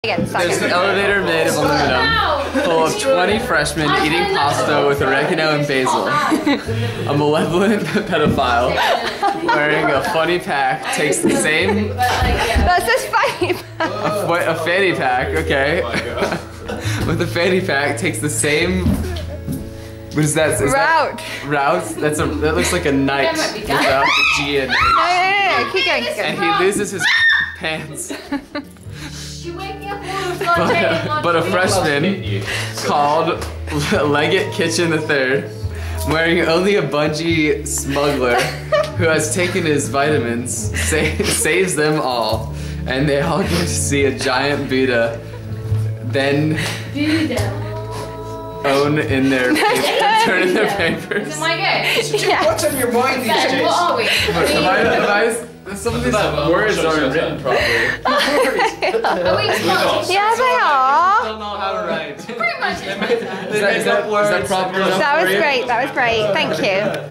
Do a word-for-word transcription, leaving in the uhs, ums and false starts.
Again, There's an elevator made of aluminum full of twenty freshmen eating pasta with oregano and basil. A malevolent pedophile wearing a funny pack takes the same... That's just funny. A, a fanny pack, okay. With a fanny pack takes the same... What is that? Is route. That, route? That's a, that looks like a knight without the G and H. No, no, no, no. Keep going, keep going. And he loses his pants. But a, but a freshman called Leggett Kitchen the Third, wearing only a bungee smuggler who has taken his vitamins, sa saves them all, and they all get to see a giant Buddha. Then own in their paper, turn in their papers. Am I good? Yeah. What's on your mind these days? What are we? Am I, am I, some of these words aren't written properly. Are we supposed to? Yeah, they are. don't know how to write. Pretty much. Is that, is that, is that proper enough? That was great, that was great. Thank you.